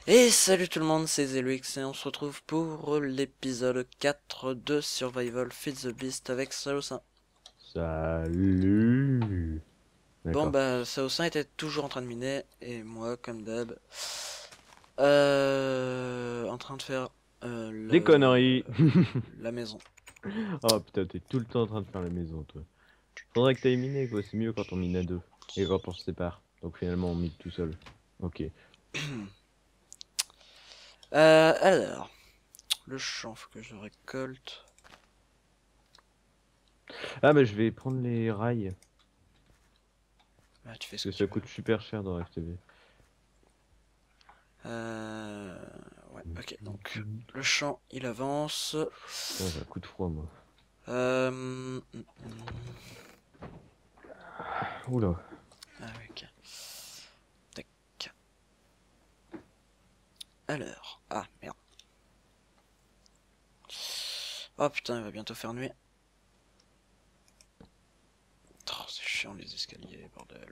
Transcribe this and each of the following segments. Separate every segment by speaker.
Speaker 1: Et salut tout le monde, c'est Zelux et on se retrouve pour l'épisode 4 de Survival Feed the Beast avec Saosin.
Speaker 2: Salut.
Speaker 1: Bon
Speaker 2: D'accord.
Speaker 1: bah Saosin était toujours en train de miner et moi comme d'hab en train de faire
Speaker 2: Des conneries.
Speaker 1: la maison.
Speaker 2: Oh putain, t'es tout le temps en train de faire la maison, toi. Faudrait que t'ailles miner, quoi. C'est mieux quand on mine à deux. Et quand on se sépare. Donc finalement, on mine tout seul. Ok.
Speaker 1: Alors, le champ, faut que je le récolte.
Speaker 2: Ah, bah je vais prendre les rails.
Speaker 1: Ah, tu fais ce
Speaker 2: Parce
Speaker 1: que
Speaker 2: que
Speaker 1: tu
Speaker 2: ça
Speaker 1: veux.
Speaker 2: coûte super cher dans FTV.
Speaker 1: Euh, ouais, ok, donc le champ il avance.
Speaker 2: Putain, j'ai un coup de froid, moi.
Speaker 1: Euh,
Speaker 2: Oula.
Speaker 1: Ah oui, ok. Tac. Alors. Ah, merde. Oh putain, il va bientôt faire nuit. Oh, c'est chiant les escaliers, bordel.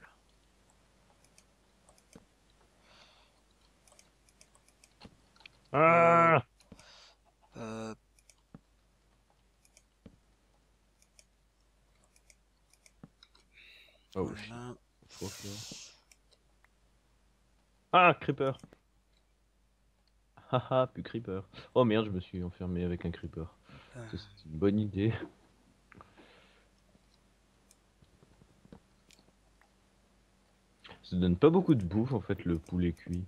Speaker 1: Hop,
Speaker 2: Ah.
Speaker 1: hop,
Speaker 2: Oh shit.
Speaker 1: voilà.
Speaker 2: Fuck là. Ah, creeper. Haha, plus creeper. Oh merde, je me suis enfermé avec un creeper. Ça, c'est une bonne idée. Ça donne pas beaucoup de bouffe, en fait, le poulet cuit.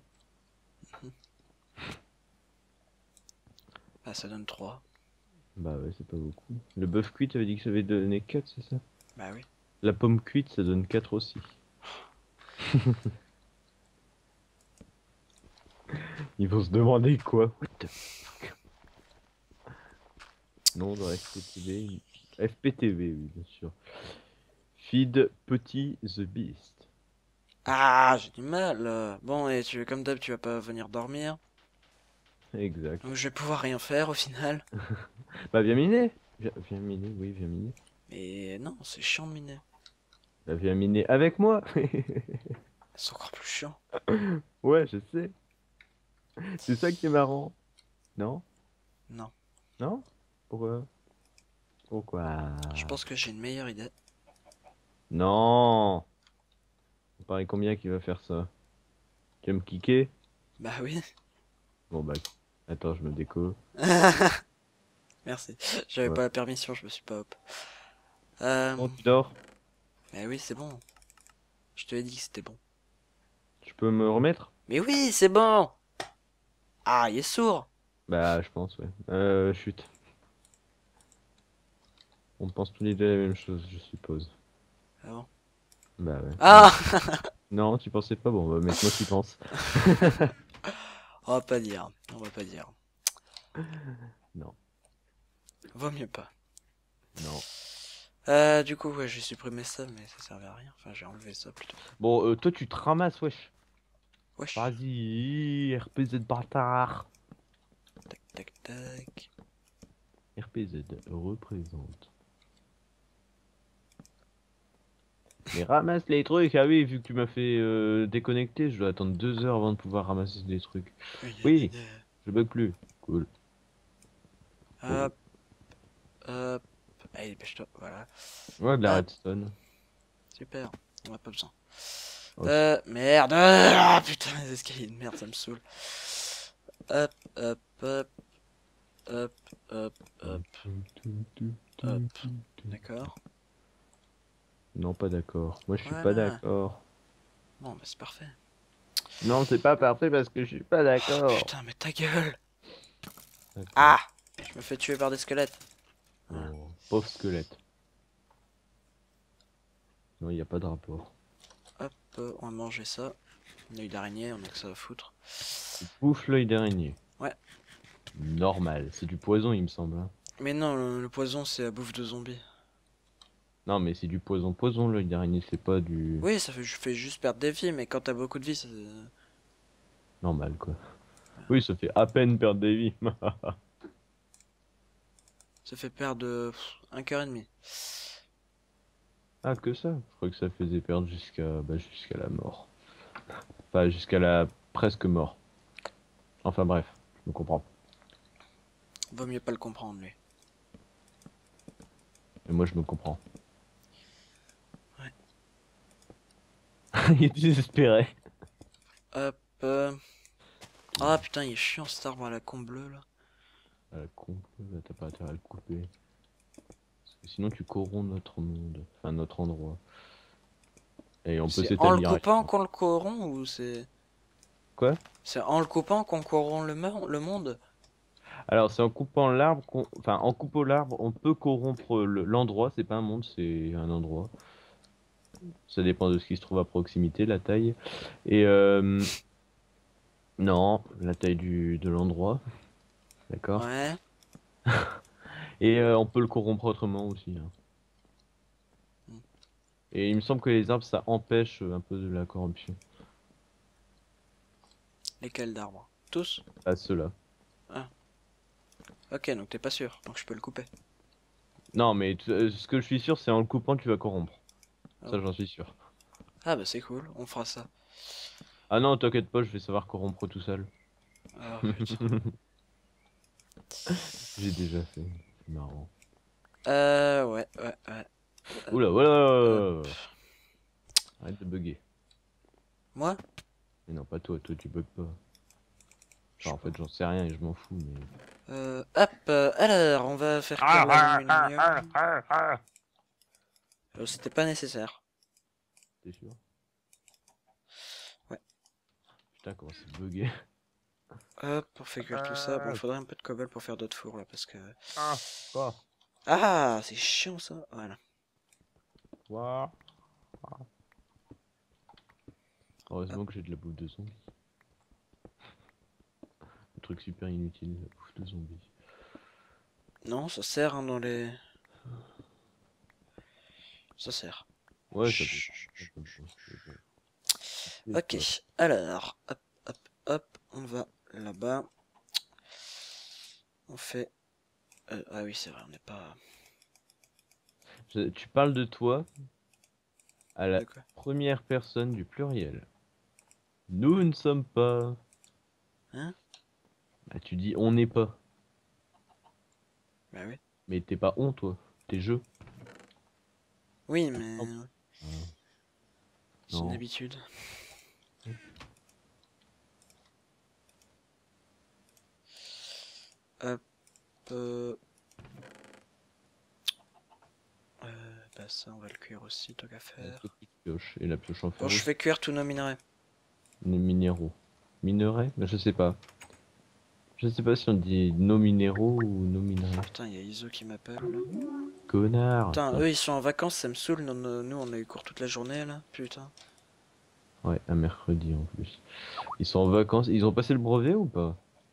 Speaker 1: Ah, ça donne 3.
Speaker 2: Bah ouais, c'est pas beaucoup. Le bœuf cuit, t'avais dit que ça avait donné 4, c'est ça?
Speaker 1: Bah oui.
Speaker 2: La pomme cuite, ça donne 4 aussi. Ils vont se demander quoi? What the fuck? Non, dans FPTV. FPTV, oui, bien sûr. Feed Petit The Beast.
Speaker 1: Ah, j'ai du mal. Bon, et comme d'hab, tu vas pas venir dormir.
Speaker 2: Exact.
Speaker 1: Donc je vais pouvoir rien faire au final.
Speaker 2: Bah viens miner! Viens miner, oui, viens miner.
Speaker 1: Mais non, c'est chiant de miner.
Speaker 2: Bah viens miner avec moi!
Speaker 1: C'est encore plus chiant.
Speaker 2: Ouais, je sais. C'est ça qui est marrant. Non?
Speaker 1: Non.
Speaker 2: Non? Pourquoi? Pourquoi?
Speaker 1: Je pense que j'ai une meilleure idée.
Speaker 2: Non! On paraît combien qui va faire ça? Tu vas me kicker?
Speaker 1: Bah oui.
Speaker 2: Bon bah, attends, je me déco.
Speaker 1: Merci. J'avais
Speaker 2: Ouais.
Speaker 1: pas la permission, je me suis pas hop.
Speaker 2: Bon, tu dors?
Speaker 1: Mais oui, c'est bon. Je te l'ai dit que c'était bon.
Speaker 2: Tu peux me remettre?
Speaker 1: Mais oui, c'est bon. Ah, il est sourd.
Speaker 2: Bah, je pense, ouais. Chut. On pense tous les deux la même chose, je suppose.
Speaker 1: Ah bon.
Speaker 2: Bah ouais.
Speaker 1: Ah.
Speaker 2: Non, tu pensais pas? Bon, bah maintenant tu penses.
Speaker 1: On va pas dire. On va pas dire.
Speaker 2: Non,
Speaker 1: Vaut mieux pas.
Speaker 2: non.
Speaker 1: Du coup, ouais, j'ai supprimé ça, mais ça servait à rien. Enfin, j'ai enlevé ça plutôt.
Speaker 2: Bon, toi tu te ramasses, wesh.
Speaker 1: Wesh.
Speaker 2: Vas-y, RPZ bâtard.
Speaker 1: Tac, tac, tac.
Speaker 2: RPZ représente. Mais ramasse les trucs, ah oui, vu que tu m'as fait déconnecter, je dois attendre 2 heures avant de pouvoir ramasser des trucs. Oui, je bug plus. Cool. Cool.
Speaker 1: Hop, hop. Allez, dépêche-toi. Voilà.
Speaker 2: Ouais, de la
Speaker 1: Hop,
Speaker 2: redstone.
Speaker 1: super. On a pas besoin.
Speaker 2: Aussi.
Speaker 1: Merde. Ah, putain, les escaliers de merde, ça me saoule. Hop, hop, hop, hop, hop, hop, hop. D'accord.
Speaker 2: Non, pas d'accord. Moi, je suis pas
Speaker 1: Voilà.
Speaker 2: d'accord.
Speaker 1: Bon, bah c'est parfait.
Speaker 2: Non, c'est pas parfait parce que je suis pas
Speaker 1: Oh,
Speaker 2: d'accord.
Speaker 1: putain, mais ta gueule.
Speaker 2: D'accord.
Speaker 1: Ah, je me fais tuer par des squelettes. Voilà.
Speaker 2: Oh, pauvre squelette. Non, il n'y a pas de rapport.
Speaker 1: Hop, on va manger ça. Un œil d'araignée, on a que ça à foutre.
Speaker 2: Bouffe l'œil d'araignée.
Speaker 1: Ouais.
Speaker 2: Normal. C'est du poison, il me semble, hein.
Speaker 1: Mais non, le poison, c'est la bouffe de zombies.
Speaker 2: Non, mais c'est du poison. Poison, l'œil d'araignée, c'est pas du
Speaker 1: Oui, ça fait, je fais juste perdre des vies, mais quand t'as beaucoup de vie,
Speaker 2: normal, quoi. Oui, ça fait à peine perdre des vies.
Speaker 1: ça fait perdre un cœur et demi.
Speaker 2: Ah, que ça? Je crois que ça faisait perdre jusqu'à la mort. Enfin, jusqu'à la presque mort. Enfin bref, je me comprends.
Speaker 1: Vaut mieux pas le comprendre, lui.
Speaker 2: Et moi je me comprends.
Speaker 1: Ouais.
Speaker 2: Il est désespéré.
Speaker 1: Hop. Ah putain, il est chiant cet arbre à la con bleue là.
Speaker 2: T'as pas intérêt à le couper. Parce que sinon tu corromps notre monde. Enfin notre endroit. Et on peut
Speaker 1: C'est en le
Speaker 2: s'établir
Speaker 1: coupant
Speaker 2: ici.
Speaker 1: qu'on le corrompt ou c'est...
Speaker 2: Quoi?
Speaker 1: C'est en le coupant qu'on corrompt le monde?
Speaker 2: Alors c'est en coupant l'arbre Enfin en coupant l'arbre, on peut corrompre l'endroit. C'est pas un monde, c'est un endroit. Ça dépend de ce qui se trouve à proximité, la taille. Et non, la taille de l'endroit. D'accord?
Speaker 1: Ouais.
Speaker 2: Et on peut le corrompre autrement aussi, hein.
Speaker 1: Hmm.
Speaker 2: Et il me semble que les arbres, ça empêche un peu de la corruption.
Speaker 1: Lesquels d'arbres? Tous?
Speaker 2: À ceux-là.
Speaker 1: Ah. Ok, donc t'es pas sûr, donc je peux le couper.
Speaker 2: Non, mais ce que je suis sûr, c'est en le coupant, tu vas corrompre.
Speaker 1: Ah,
Speaker 2: Ça,
Speaker 1: ok.
Speaker 2: j'en suis sûr.
Speaker 1: Ah bah c'est cool, on fera ça.
Speaker 2: Ah non, t'inquiète pas, je vais savoir corrompre tout seul.
Speaker 1: Oh putain.
Speaker 2: J'ai déjà fait. C'est marrant.
Speaker 1: Ouais.
Speaker 2: Oula,
Speaker 1: Hop.
Speaker 2: voilà! Arrête de bugger.
Speaker 1: Moi?
Speaker 2: Mais non, pas toi, toi tu bugs pas.
Speaker 1: Je
Speaker 2: Enfin,
Speaker 1: sais
Speaker 2: en
Speaker 1: pas.
Speaker 2: fait, j'en sais rien et je m'en fous, mais.
Speaker 1: Hop, alors, on va faire cuire l'aluminium. C'était pas nécessaire.
Speaker 2: T'es sûr?
Speaker 1: Ouais.
Speaker 2: Putain, comment c'est bugué.
Speaker 1: Hop, on fait cuire tout ça. Bon, faudrait un peu de cobble pour faire d'autres fours là, parce que...
Speaker 2: Quoi?
Speaker 1: Ah, c'est chiant ça. Voilà.
Speaker 2: Quoi?
Speaker 1: Hop.
Speaker 2: Heureusement que j'ai de la bouffe de zombie. Le truc super inutile, la bouffe de zombie.
Speaker 1: Non, ça sert hein, dans les... Ça sert.
Speaker 2: Ouais, ça peut.
Speaker 1: Chut,
Speaker 2: Ça
Speaker 1: chut,
Speaker 2: peut
Speaker 1: chut.
Speaker 2: bon,
Speaker 1: Ok, alors, hop, on va là-bas. On fait... ah oui, c'est vrai, on n'est pas...
Speaker 2: Tu parles de toi à la
Speaker 1: De quoi?
Speaker 2: première personne du pluriel. Nous ne sommes pas.
Speaker 1: Hein?
Speaker 2: Bah, tu dis on n'est pas.
Speaker 1: Bah oui.
Speaker 2: Mais t'es pas on, toi. T'es je.
Speaker 1: Oui, mais...
Speaker 2: Oh.
Speaker 1: ouais,
Speaker 2: Ah,
Speaker 1: c'est une
Speaker 2: non.
Speaker 1: habitude. Hop... euh, bah ça, on va le cuire aussi, tant qu'à
Speaker 2: Il y a
Speaker 1: faire.
Speaker 2: une pioche. Et la pioche en
Speaker 1: Bon,
Speaker 2: fer
Speaker 1: je
Speaker 2: aussi.
Speaker 1: fais cuire tous nos minerais.
Speaker 2: Les minéraux. Minerais? Bah, je sais pas. Je sais pas si on dit nos minéraux ou nos minerais.
Speaker 1: Putain, il y a Iso qui m'appelle là.
Speaker 2: Connard.
Speaker 1: Putain,
Speaker 2: Putain.
Speaker 1: eux ils sont en vacances, ça me saoule. Nous, on a eu cours toute la journée là. Putain.
Speaker 2: Ouais, un mercredi en plus. Ils sont en vacances. Ils ont passé le brevet ou pas?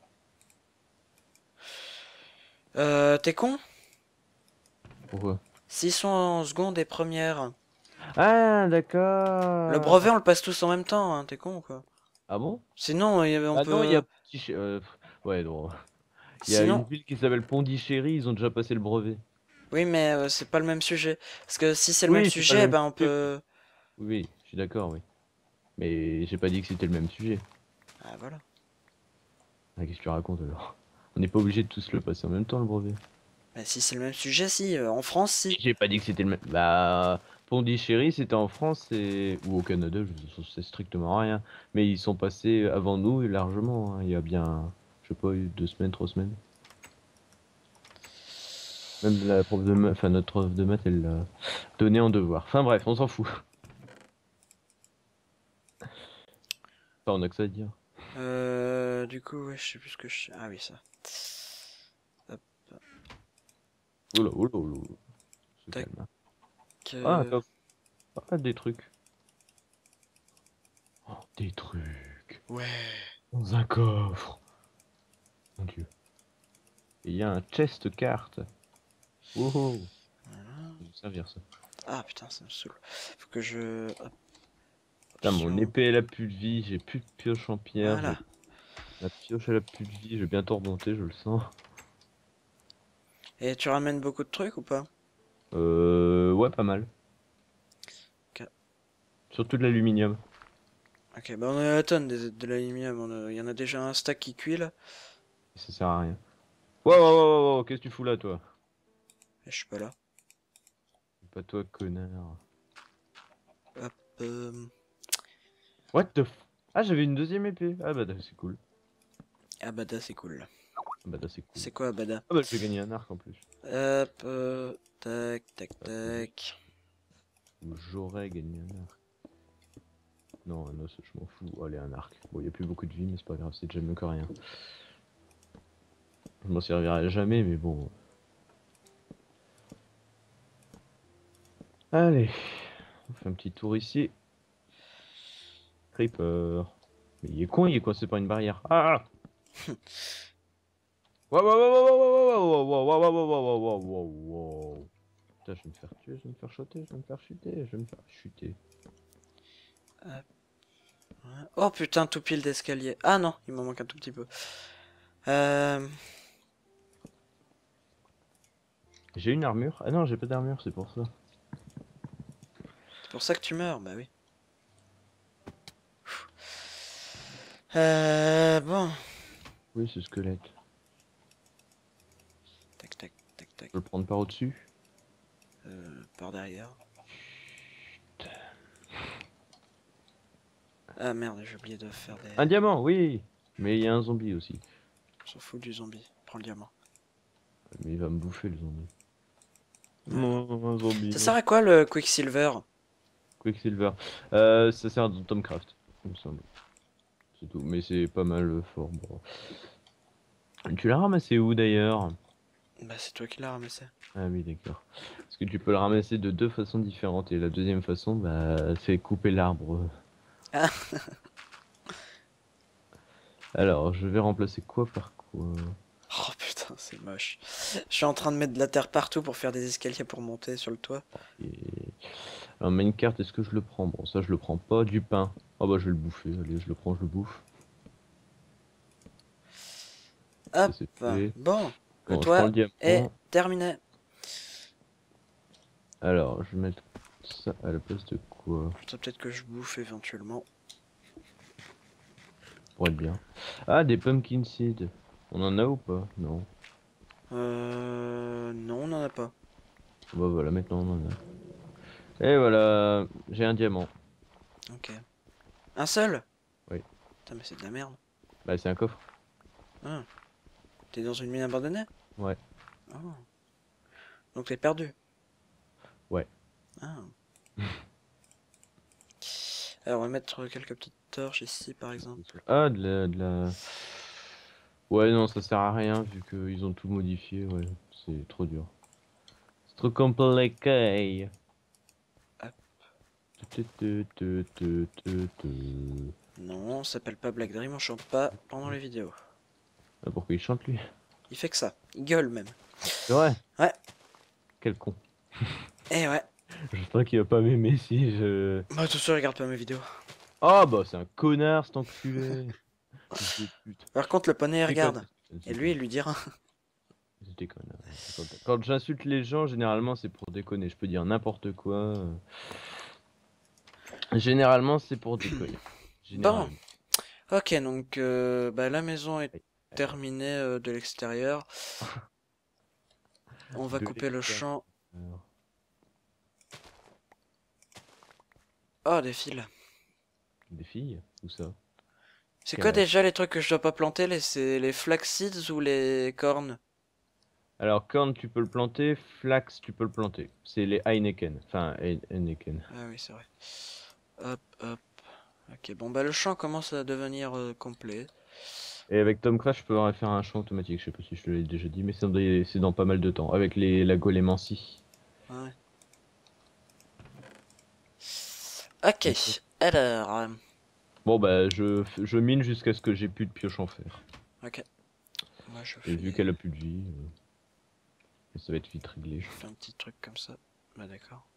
Speaker 1: T'es con?
Speaker 2: Pourquoi?
Speaker 1: S'ils sont en seconde et première,
Speaker 2: Ah,
Speaker 1: le
Speaker 2: d'accord.
Speaker 1: brevet on le passe tous en même temps, hein, t'es con ou quoi?
Speaker 2: Ah bon?
Speaker 1: Sinon, on
Speaker 2: Ah non, il y a
Speaker 1: peut.
Speaker 2: Ouais, non. Il y a une
Speaker 1: Sinon,
Speaker 2: ville qui s'appelle Pondichéry, ils ont déjà passé le brevet.
Speaker 1: oui, mais c'est pas le même sujet. Parce que si c'est le même
Speaker 2: Oui, c'est pas le
Speaker 1: sujet,
Speaker 2: même
Speaker 1: ben on
Speaker 2: sujet.
Speaker 1: peut.
Speaker 2: Oui, oui, je suis d'accord, oui. Mais j'ai pas dit que c'était le même sujet.
Speaker 1: Ah voilà.
Speaker 2: Ah, qu'est-ce que tu racontes alors? On n'est pas obligé de tous le passer en même temps, le brevet.
Speaker 1: Mais si c'est le même sujet, si. En France, si.
Speaker 2: J'ai pas dit que c'était le même. Bah, Pondichéry, c'était en France ou au Canada, je sais strictement rien. Mais ils sont passés avant nous et largement, hein. Il y a bien, je sais pas, 2 semaines, 3 semaines. Même la prof de maths, enfin notre prof de maths, elle l'a donné en devoir. Enfin bref, on s'en fout. Enfin, on a que ça à dire.
Speaker 1: Du coup, ouais, je sais plus ce que je. Ah oui, ça. Hop,
Speaker 2: Oula, oula, oula. Se
Speaker 1: tac.
Speaker 2: calme, hein. Ah, attends. Ah, des trucs. Oh, des trucs.
Speaker 1: Ouais.
Speaker 2: Dans un coffre. Mon dieu. Et il y a un chest carte. Oh, oh.
Speaker 1: Voilà.
Speaker 2: Ça va me servir ça.
Speaker 1: Ah putain, ça me saoule. Faut que je. Hop,
Speaker 2: Putain, mon
Speaker 1: option.
Speaker 2: épée elle a plus de vie, j'ai plus de pioche en pierre,
Speaker 1: Voilà.
Speaker 2: la pioche elle a plus de vie, je vais bientôt remonter, je le sens.
Speaker 1: Et tu ramènes beaucoup de trucs ou pas?
Speaker 2: Ouais, pas mal.
Speaker 1: Ok.
Speaker 2: Surtout de l'aluminium.
Speaker 1: Ok, bah on a la tonne de l'aluminium. Il y en a déjà un stack qui cuit là.
Speaker 2: Ça sert à rien. Wow, qu'est-ce que tu fous là, toi?
Speaker 1: Et je suis pas là.
Speaker 2: Pas toi, connard.
Speaker 1: Hop. euh,
Speaker 2: What the f... Ah, j'avais une deuxième épée. Ah bah c'est cool.
Speaker 1: Abada, c'est cool.
Speaker 2: Ah bah c'est cool.
Speaker 1: C'est quoi Abada?
Speaker 2: Ah bah je vais gagner un arc en plus.
Speaker 1: Hop. Tac, tac,
Speaker 2: Ah,
Speaker 1: tac.
Speaker 2: ou j'aurais gagné un arc. Non, un os, je m'en fous. Allez, un arc. Bon, il y a plus beaucoup de vie, mais c'est pas grave, c'est déjà mieux que rien. Je m'en servirai jamais, mais bon. Allez, on fait un petit tour ici. Creeper. Mais il est con, il est coincé par une barrière. Ah! Wow, wow, wow, wow, wow, wow, wow, wow, wow, wow, wow, wow, wow, wow. Putain, je vais me faire tuer, je vais me faire shotter, je vais me faire chuter, je vais me faire chuter.
Speaker 1: Hop. Oh putain, tout pile d'escalier. Ah non, il m'en manque un tout petit peu. Euh...
Speaker 2: J'ai une armure? Ah non, j'ai pas d'armure, c'est pour ça.
Speaker 1: C'est pour ça que tu meurs, bah oui. Bon.
Speaker 2: Oui, ce squelette.
Speaker 1: Tac, tac, tac, tac.
Speaker 2: Je peux le prendre par au-dessus?
Speaker 1: Par derrière. Ah merde, j'ai oublié de faire des...
Speaker 2: Un diamant, oui! Mais il y a un zombie aussi.
Speaker 1: On s'en fout du zombie. Prends le diamant.
Speaker 2: Mais il va me bouffer le zombie.
Speaker 1: Ouais.
Speaker 2: Non, un zombie.
Speaker 1: Ça
Speaker 2: Non.
Speaker 1: sert à quoi le Quicksilver?
Speaker 2: Quicksilver. Ça sert à Tomcraft, il me semble. C'est tout. Mais c'est pas mal fort. Bon. Tu l'as ramassé où d'ailleurs?
Speaker 1: Bah c'est toi qui l'as ramassé.
Speaker 2: Ah oui, d'accord. Parce que tu peux le ramasser de deux façons différentes. Et la deuxième façon, bah, c'est couper l'arbre.
Speaker 1: Ah.
Speaker 2: Alors, je vais remplacer quoi par quoi?
Speaker 1: Oh putain, c'est moche. Je suis en train de mettre de la terre partout pour faire des escaliers pour monter sur le toit.
Speaker 2: Et... Alors, minecart, est-ce que je le prends? Bon, ça, je le prends pas. Du pain. Oh bah, je vais le bouffer. Allez, je le prends, je le bouffe. Ça,
Speaker 1: Hop.
Speaker 2: c'est fait.
Speaker 1: Bon, le
Speaker 2: Bon, je prends
Speaker 1: toit
Speaker 2: le
Speaker 1: est
Speaker 2: diamant.
Speaker 1: terminé.
Speaker 2: Alors, je vais mettre ça à la place de quoi?
Speaker 1: Ça peut-être que je bouffe éventuellement.
Speaker 2: Pour être bien. Ah, des pumpkin seeds. On en a ou pas? Non.
Speaker 1: Non, on en a pas.
Speaker 2: Bah voilà, maintenant on en a. Et voilà, j'ai un diamant.
Speaker 1: Ok. Un seul?
Speaker 2: Oui.
Speaker 1: Putain, mais c'est de la merde.
Speaker 2: Bah c'est un coffre.
Speaker 1: Ah. T'es dans une mine abandonnée?
Speaker 2: Ouais.
Speaker 1: Ah. Donc t'es perdu.
Speaker 2: Ouais.
Speaker 1: Ah. Alors on va mettre quelques petites torches ici par exemple.
Speaker 2: Ah, de la... Ouais, non, ça sert à rien vu qu'ils ont tout modifié. Ouais, c'est trop dur. C'est trop compliqué.
Speaker 1: Hop. Non, on s'appelle pas Black Dream, on chante pas pendant les vidéos.
Speaker 2: Ah, pourquoi il chante lui?
Speaker 1: Il fait que ça. Il gueule même.
Speaker 2: C'est vrai?
Speaker 1: Ouais.
Speaker 2: Quel con.
Speaker 1: Eh ouais.
Speaker 2: J'espère qu'il va pas m'aimer si je...
Speaker 1: Bah tout ça, regarde pas mes vidéos.
Speaker 2: Ah bah c'est un connard cet enculé. Fils de pute.
Speaker 1: Par contre, le poney, il
Speaker 2: Déconne.
Speaker 1: regarde. Et lui, il lui dira.
Speaker 2: Je déconne. Quand j'insulte les gens, généralement c'est pour déconner. Je peux dire n'importe quoi. Généralement c'est pour déconner.
Speaker 1: Bon.
Speaker 2: Généralement.
Speaker 1: Ok, donc bah, la maison est terminée de l'extérieur. On va
Speaker 2: De
Speaker 1: couper le
Speaker 2: l'extérieur.
Speaker 1: champ. Oh, des fils.
Speaker 2: Des filles? Où ça?
Speaker 1: C'est
Speaker 2: Quel
Speaker 1: quoi
Speaker 2: âge?
Speaker 1: déjà les trucs que je dois pas planter? C'est les flax seeds ou les cornes?
Speaker 2: Alors corn tu peux le planter, flax tu peux le planter. C'est les Heineken. Enfin Heineken.
Speaker 1: Ah oui, c'est vrai. Hop, hop. Ok, bon bah le champ commence à devenir complet.
Speaker 2: Et avec Tomcraft je peux faire un champ automatique. Je sais pas si je te l'ai déjà dit, mais c'est dans pas mal de temps. Avec la golemancie.
Speaker 1: Ouais. Ok, alors...
Speaker 2: Bon bah je mine jusqu'à ce que j'ai plus de pioche en fer.
Speaker 1: ok. Moi je
Speaker 2: Et vu
Speaker 1: fais...
Speaker 2: qu'elle a plus de vie, ça va être vite réglé.
Speaker 1: Je fais un petit truc comme ça. Bah d'accord.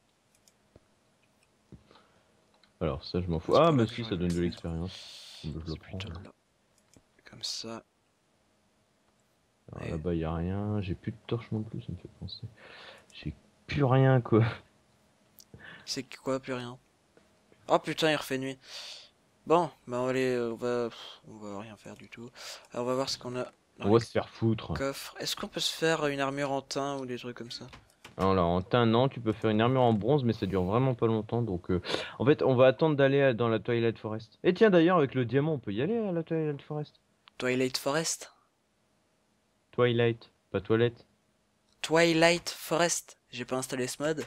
Speaker 2: Alors ça je m'en fous.
Speaker 1: C'est
Speaker 2: Ah
Speaker 1: par là
Speaker 2: mais
Speaker 1: que
Speaker 2: si
Speaker 1: j'aurais
Speaker 2: ça
Speaker 1: dû
Speaker 2: donne
Speaker 1: le
Speaker 2: de
Speaker 1: faire.
Speaker 2: l'expérience. Je le
Speaker 1: C'est
Speaker 2: prends.
Speaker 1: plutôt là. Comme ça.
Speaker 2: Alors
Speaker 1: Et...
Speaker 2: là-bas y a rien. J'ai plus de torches non plus, ça me fait penser. J'ai plus rien quoi.
Speaker 1: c'est quoi, plus rien? Oh putain, il refait nuit. Bon, bah on va rien faire du tout. Alors on va voir ce qu'on a dans
Speaker 2: On
Speaker 1: les
Speaker 2: va se faire foutre.
Speaker 1: coffres. Est-ce qu'on peut se faire une armure en tin ou des trucs comme ça?
Speaker 2: Alors en teint, non, tu peux faire une armure en bronze, mais ça dure vraiment pas longtemps. Donc, en fait, on va attendre d'aller dans la Twilight Forest. Et tiens, d'ailleurs, avec le diamant, on peut y aller à la Twilight Forest.
Speaker 1: Twilight Forest?
Speaker 2: Twilight, pas toilette.
Speaker 1: Twilight Forest? J'ai pas installé ce mode.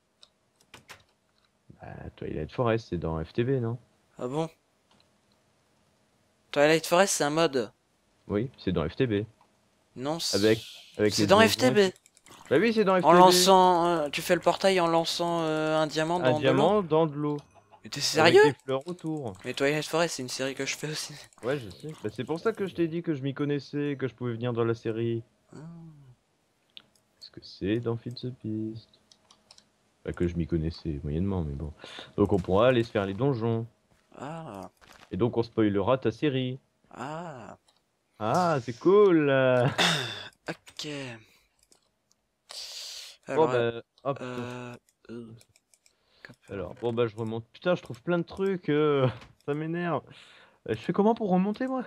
Speaker 2: Bah, Twilight Forest, c'est dans FTB, non?
Speaker 1: Ah bon? Twilight Forest c'est un mode.
Speaker 2: Oui, c'est dans FTB.
Speaker 1: Non,
Speaker 2: Avec
Speaker 1: c'est
Speaker 2: les
Speaker 1: dans
Speaker 2: donjons et tout.
Speaker 1: FTB.
Speaker 2: Bah oui, c'est dans
Speaker 1: En
Speaker 2: FTB.
Speaker 1: lançant, tu fais le portail en lançant un diamant
Speaker 2: Un
Speaker 1: dans de l'eau.
Speaker 2: diamant dans de l'eau,
Speaker 1: Mais t'es
Speaker 2: avec
Speaker 1: sérieux?
Speaker 2: des fleurs autour.
Speaker 1: Mais Twilight Forest c'est une série que je fais aussi.
Speaker 2: Ouais, je sais. Bah, c'est pour ça que je t'ai dit que je m'y connaissais, que je pouvais venir dans la série.
Speaker 1: Ah.
Speaker 2: Parce que c'est dans Feed the Beast. Pas que je m'y connaissais moyennement, mais bon. Donc on pourra aller se faire les donjons.
Speaker 1: Ah.
Speaker 2: Et donc on spoilera ta série.
Speaker 1: Ah.
Speaker 2: Ah, c'est cool.
Speaker 1: Ok.
Speaker 2: Bon
Speaker 1: Alors,
Speaker 2: bah, hop.
Speaker 1: euh, euh,
Speaker 2: Alors, bon bah je remonte. Putain, je trouve plein de trucs. Ça m'énerve. Je fais comment pour remonter moi?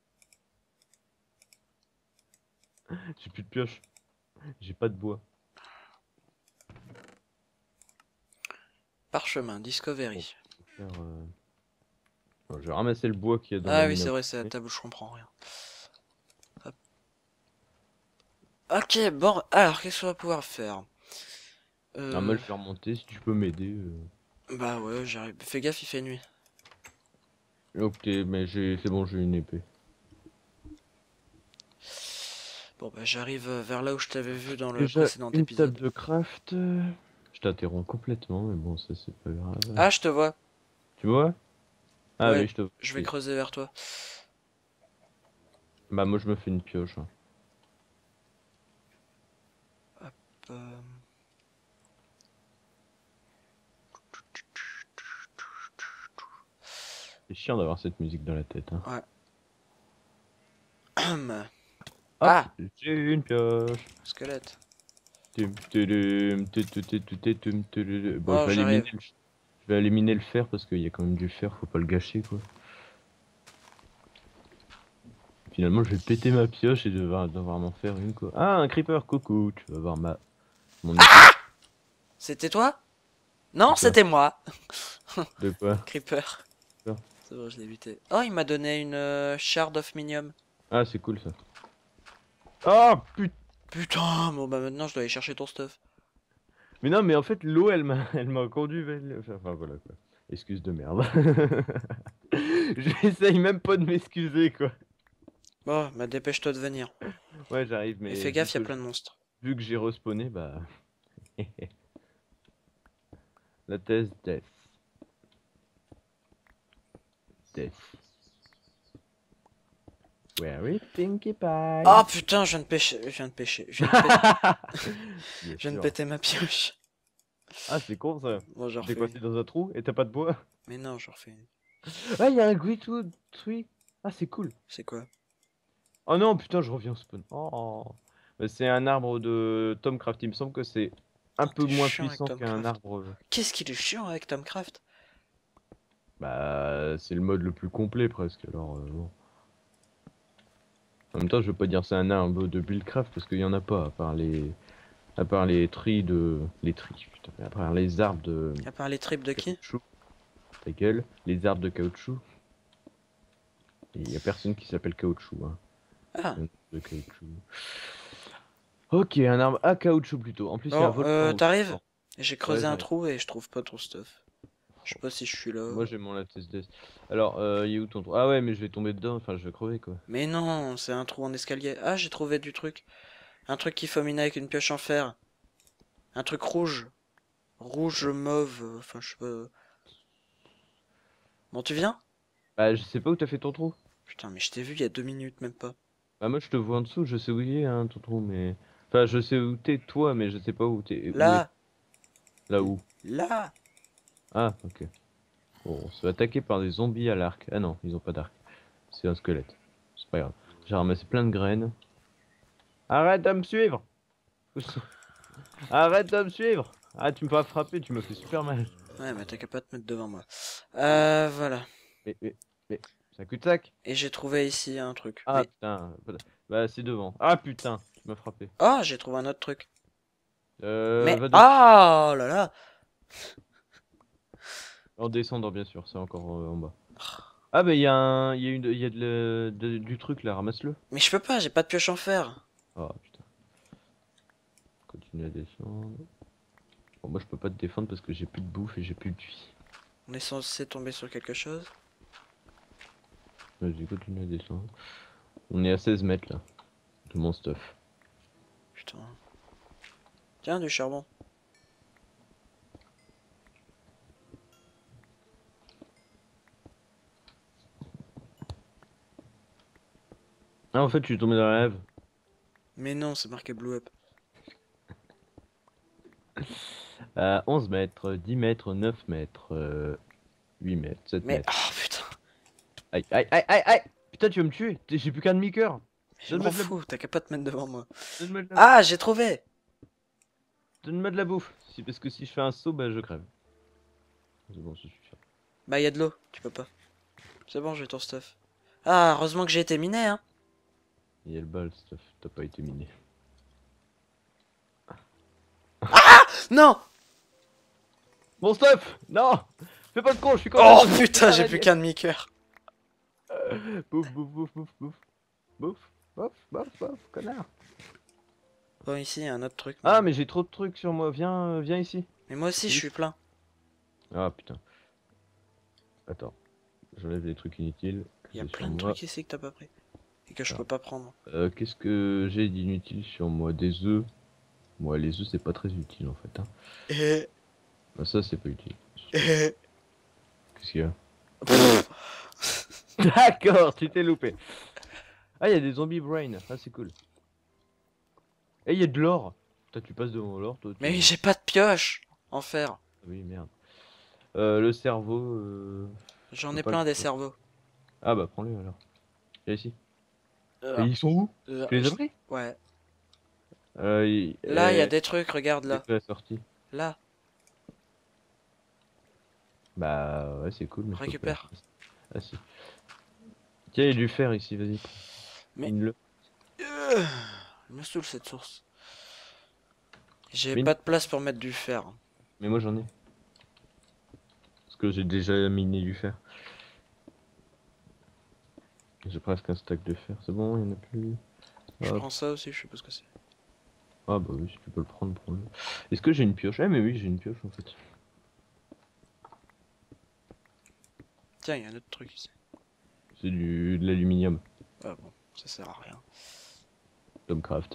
Speaker 2: J'ai plus de pioche. J'ai pas de bois.
Speaker 1: parchemin, Discovery.
Speaker 2: Faire, bon, je vais ramasser le bois qu'il y a dans la
Speaker 1: Ah oui,
Speaker 2: mine.
Speaker 1: c'est vrai, c'est la table où je comprends rien. Hop. Ok, bon, alors qu'est-ce qu'on va pouvoir faire?
Speaker 2: Ah, mal faire monter si tu peux m'aider.
Speaker 1: Bah ouais, j'arrive. Fais gaffe, il fait nuit.
Speaker 2: Ok, mais c'est bon, j'ai une épée.
Speaker 1: Bon bah j'arrive vers là où je t'avais vu dans le
Speaker 2: Déjà
Speaker 1: précédent
Speaker 2: une table
Speaker 1: épisode.
Speaker 2: de craft. Je t'interromps complètement, mais bon, ça c'est pas grave.
Speaker 1: Ah, je te vois.
Speaker 2: Tu vois? Ah
Speaker 1: Ouais,
Speaker 2: oui, je te vois.
Speaker 1: je vais
Speaker 2: Oui.
Speaker 1: creuser vers toi.
Speaker 2: Bah moi je me fais une pioche.
Speaker 1: Euh,
Speaker 2: C'est chiant d'avoir cette musique dans la tête. Hein.
Speaker 1: Ouais.
Speaker 2: Hop,
Speaker 1: Ah,
Speaker 2: j'ai une pioche.
Speaker 1: squelette.
Speaker 2: Bon,
Speaker 1: Oh, j'arrive.
Speaker 2: je vais éliminer le fer parce qu'il y a quand même du fer, faut pas le gâcher quoi. Finalement, je vais péter ma pioche et devoir m'en faire une quoi. Ah, un creeper, coucou, tu vas voir mon épée.
Speaker 1: C'était toi? Non,
Speaker 2: De quoi?
Speaker 1: c'était moi.
Speaker 2: De quoi?
Speaker 1: Creeper.
Speaker 2: Quoi.
Speaker 1: C'est vrai, je l'ai buté. Oh, il m'a donné une shard of minium.
Speaker 2: Ah, c'est cool ça. Oh putain!
Speaker 1: Putain, bon bah maintenant je dois aller chercher ton stuff.
Speaker 2: Mais non, mais en fait, l'eau, elle m'a conduit vers enfin, voilà quoi. Excuse de merde. J'essaye même pas de m'excuser quoi.
Speaker 1: Bon, bah dépêche-toi de venir.
Speaker 2: Ouais, j'arrive,
Speaker 1: Et
Speaker 2: mais
Speaker 1: fais gaffe, il y a plein de monstres.
Speaker 2: vu que j'ai respawné, bah. La thèse Death. Death. Where is Pinkie Pie?
Speaker 1: Oh putain, je viens de pêcher. Je viens de pêcher.
Speaker 2: Bien
Speaker 1: Je viens de
Speaker 2: sûr.
Speaker 1: péter ma pioche.
Speaker 2: Ah, c'est con ça.
Speaker 1: Bon, je
Speaker 2: T'es
Speaker 1: refais
Speaker 2: coincé
Speaker 1: une.
Speaker 2: dans un trou et t'as pas de bois.
Speaker 1: Mais non, je refais une.
Speaker 2: Ah, il y a un Greatwood Tree. Ah, c'est cool.
Speaker 1: C'est quoi?
Speaker 2: Oh non, putain, je reviens au spawn. Oh. Bah, c'est un arbre de Tomcraft. Il me semble que c'est un peu
Speaker 1: T'es
Speaker 2: moins
Speaker 1: chiant avec
Speaker 2: puissant qu'un
Speaker 1: Tomcraft.
Speaker 2: arbre.
Speaker 1: Qu'est-ce qu'il est chiant avec Tomcraft?
Speaker 2: Bah, c'est le mode le plus complet presque. Alors, bon. En même temps, je veux pas dire c'est un arbre de Buildcraft parce qu'il y en a pas, à part les tris de. Les tris, putain, à part les arbres de
Speaker 1: À part les tripes de qui?
Speaker 2: caoutchouc. Ta gueule, les arbres de caoutchouc. Il y a personne qui s'appelle caoutchouc, hein.
Speaker 1: Ah.
Speaker 2: Un arbre de caoutchouc. Ok, un arbre à caoutchouc plutôt. En plus, il y a un
Speaker 1: Bon,
Speaker 2: volcan.
Speaker 1: t'arrives?
Speaker 2: Bon,
Speaker 1: J'ai
Speaker 2: ouais,
Speaker 1: creusé un
Speaker 2: j'arrive.
Speaker 1: trou et je trouve pas ton stuff. Je sais pas si je suis là.
Speaker 2: Moi, j'ai mon lattice death. Alors, il est où ton trou? Ah ouais, mais je vais tomber dedans, enfin, je vais crever quoi.
Speaker 1: Mais non, c'est un trou en escalier. Ah, j'ai trouvé du truc. Un truc qui faut miner avec une pioche en fer. Un truc rouge. Rouge, mauve, enfin je sais pas. Bon, tu viens?
Speaker 2: Bah, je sais pas où t'as fait ton trou.
Speaker 1: Putain, mais je t'ai vu il y a 2 minutes, même pas.
Speaker 2: Bah, moi, je te vois en dessous, je sais où il est, hein, ton trou, mais. Enfin, je sais où t'es, toi, mais je sais pas où t'es. Où est.
Speaker 1: Là!
Speaker 2: Là où?
Speaker 1: Là!
Speaker 2: Ah, ok. Bon, on se fait attaquer par des zombies à l'arc. Ah non, ils ont pas d'arc. C'est un squelette. C'est pas grave. J'ai ramassé plein de graines. Arrête de me suivre! Arrête de me suivre! Ah, tu me vas frapper, tu me fais super mal.
Speaker 1: Ouais, mais t'as qu'à pas te mettre devant moi. Voilà.
Speaker 2: mais, c'est un cul-de-sac.
Speaker 1: Et j'ai trouvé ici un truc.
Speaker 2: Ah putain, bah c'est devant. Ah putain, tu m'as frappé.
Speaker 1: Ah, j'ai trouvé un autre truc. Mais,
Speaker 2: Va de...
Speaker 1: ah là là.
Speaker 2: En descendant bien sûr, c'est encore en bas. Ah bah il y a du truc là, ramasse-le.
Speaker 1: Mais je peux pas, j'ai pas de pioche en fer.
Speaker 2: Ah putain, continue à descendre. Bon, moi je peux pas te défendre parce que j'ai plus de bouffe et j'ai plus de vie.
Speaker 1: On est censé tomber sur quelque chose.
Speaker 2: Vas-y, continue à descendre. On est à 16 mètres là, de mon stuff.
Speaker 1: Putain. Tiens, du charbon.
Speaker 2: Ah en fait je suis tombé dans la lave.
Speaker 1: Mais non, c'est marqué Blue Up.
Speaker 2: 11 mètres, 10 mètres, 9 mètres, 8 mètres, 7
Speaker 1: Mais,
Speaker 2: mètres.
Speaker 1: oh putain.
Speaker 2: Aïe, aïe, aïe, aïe, aïe. Putain, tu vas me tuer. J'ai plus qu'un demi-cœur.
Speaker 1: Je m'en fous, t'as qu'à pas te mettre devant moi.
Speaker 2: Donne-moi de la...
Speaker 1: Ah, j'ai trouvé.
Speaker 2: Donne-moi de la bouffe. Parce que si je fais un saut, bah je crève. C'est bon, ça suffit.
Speaker 1: Bah, y a de l'eau, tu peux pas. C'est bon, j'ai ton stuff. Ah, heureusement que j'ai été miné, hein.
Speaker 2: Il y a le bal, stuff. T'as pas été miné.
Speaker 1: Non.
Speaker 2: Mon stuff. Non. Fais pas de con, je suis con.
Speaker 1: Oh putain, j'ai plus qu'un demi-cœur.
Speaker 2: Bouffe, bouffe, bouffe, bouffe, bouffe. Bouffe, bouffe, bouffe, bouffe, connard.
Speaker 1: Bon, ici, y a un autre truc.
Speaker 2: Ah, mais j'ai trop de trucs sur moi. Viens, viens ici.
Speaker 1: Mais moi aussi, je suis plein.
Speaker 2: Ah, putain. Attends. J'enlève les trucs inutiles.
Speaker 1: Il y a
Speaker 2: J'ai
Speaker 1: plein
Speaker 2: sur
Speaker 1: de
Speaker 2: moi.
Speaker 1: trucs ici que t'as pas pris. Et que je
Speaker 2: Ah.
Speaker 1: peux pas prendre.
Speaker 2: Qu'est-ce que j'ai d'inutile sur moi? Des œufs. Moi, les œufs, c'est pas très utile en fait. Hein.
Speaker 1: Eh,
Speaker 2: Bah, ça, c'est pas utile.
Speaker 1: eh.
Speaker 2: Qu'est-ce qu'il y a?
Speaker 1: Pff.
Speaker 2: D'accord, tu t'es loupé. Ah, il y a des zombies brain. Ah, c'est cool. Et il y a de l'or. Toi, tu passes devant l'or, toi.
Speaker 1: Mais j'ai pas de pioche en fer.
Speaker 2: Oui, merde. Le cerveau.
Speaker 1: J'en
Speaker 2: Faut
Speaker 1: ai
Speaker 2: pas
Speaker 1: plein
Speaker 2: le-
Speaker 1: des cerveaux.
Speaker 2: Ah, bah, prends-le alors. Viens ici. Et
Speaker 1: Euh,
Speaker 2: ils sont où? Tu les as
Speaker 1: je-
Speaker 2: pris?
Speaker 1: Ouais.
Speaker 2: Il...
Speaker 1: Là, il y a des trucs, regarde là.
Speaker 2: la sortie.
Speaker 1: Là,
Speaker 2: Bah, ouais, c'est cool. Mais je peux pas.
Speaker 1: récupère.
Speaker 2: Ah, si. Tiens, il y a du fer ici, vas-y.
Speaker 1: Mais-
Speaker 2: Mine-le.
Speaker 1: Il me saoule cette source. J'ai
Speaker 2: Mine.
Speaker 1: pas de place pour mettre du fer.
Speaker 2: Mais moi, j'en ai. Parce que j'ai déjà miné du fer. J'ai presque un stack de fer. C'est bon, il y en a plus.
Speaker 1: Je
Speaker 2: Hop.
Speaker 1: prends ça aussi, je sais pas ce que c'est.
Speaker 2: Ah bah oui, si tu peux le prendre, prends-le. Est-ce que j'ai une pioche? Ah mais oui, j'ai une pioche en fait.
Speaker 1: Tiens, il y a un autre truc ici.
Speaker 2: C'est de l'aluminium.
Speaker 1: Ah bon, ça sert à rien.
Speaker 2: Tomcraft.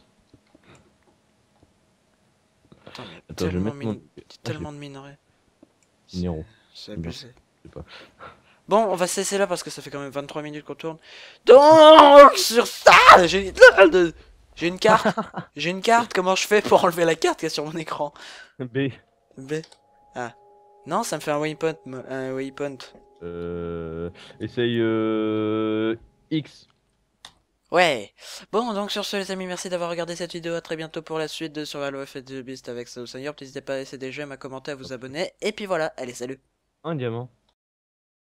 Speaker 1: Attends, mais
Speaker 2: Attends, je vais
Speaker 1: tellement,
Speaker 2: mettre mon...
Speaker 1: tellement de minerais.
Speaker 2: Minéraux.
Speaker 1: C'est abusé.
Speaker 2: Je sais pas.
Speaker 1: Bon, on va se laisser là parce que ça fait quand même 23 minutes qu'on tourne. Donc, sur ça, j'ai une carte. J'ai une carte. Comment je fais pour enlever la carte qu'il y a sur mon écran?
Speaker 2: B.
Speaker 1: B. Ah. Non, ça me fait un waypoint. Un waypoint.
Speaker 2: Essaye X.
Speaker 1: Ouais. Bon, donc sur ce, les amis, merci d'avoir regardé cette vidéo. À très bientôt pour la suite de Survival of the Beast avec Soul Senior. N'hésitez pas à laisser des j'aime, à commenter, à vous abonner. Et puis voilà. Allez, salut.
Speaker 2: Un diamant.